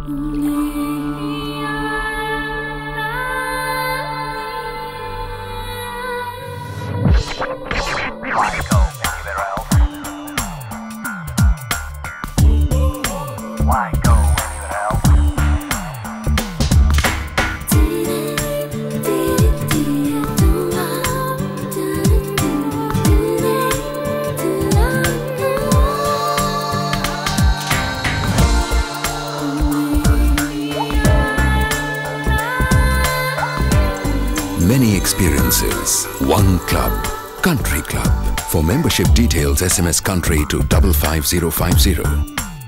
Many experiences, one club, Country Club. For membership details, SMS Country to 55050.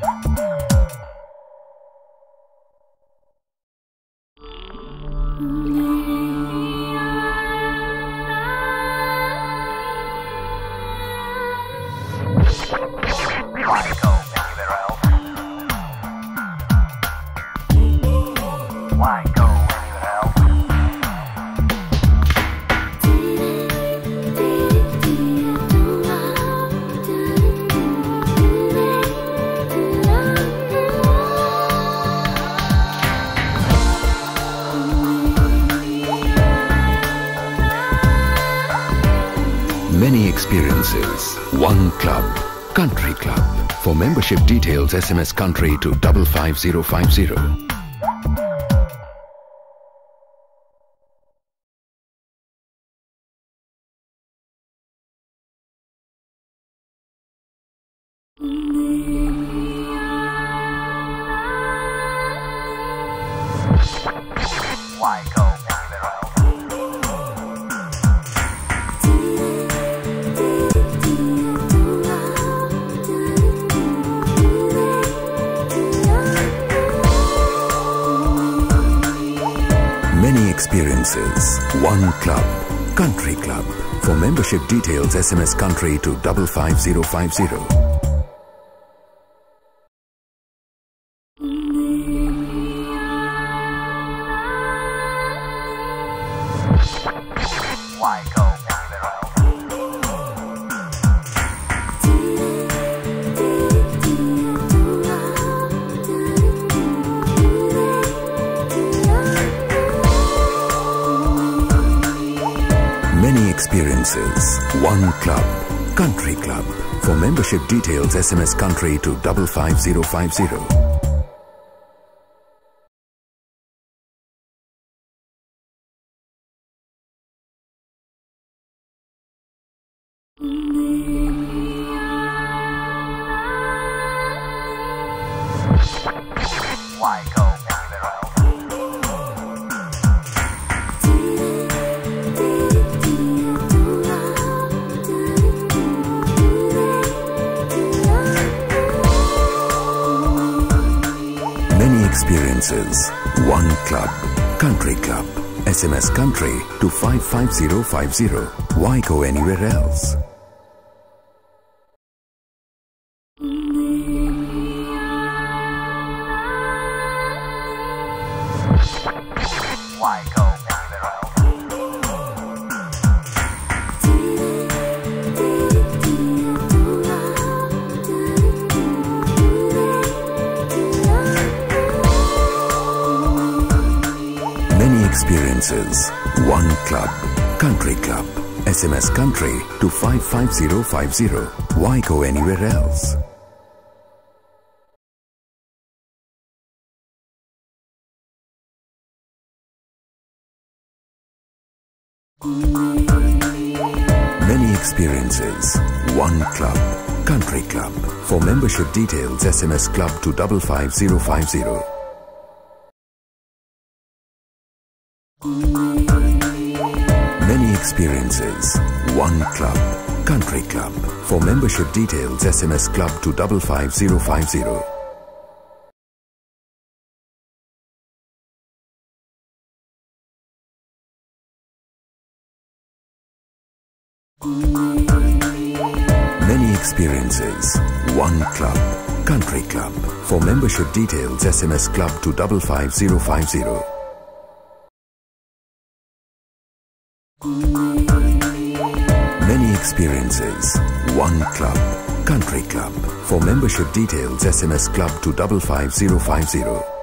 Many experiences, one club, Country Club. For membership details, SMS Country to 55050. Many experiences, one club, Country Club. For membership details, SMS Country to 55050. Many experiences, one club, Country Club. For membership details, SMS Country to 55050. Many experiences, one club, Country Club. SMS Country to 55050. Why go anywhere else? Many experiences, one club, Country Club. SMS Country to 55050. Why go anywhere else? Many experiences, one club, Country Club. For membership details, SMS Club to 55050. Many experiences, one club, Country Club. For membership details, SMS Club to 55050. Many experiences, one club, Country Club. For membership details, SMS Club to 55050. Many experiences, one club, Country Club. For membership details, SMS Club to 55050.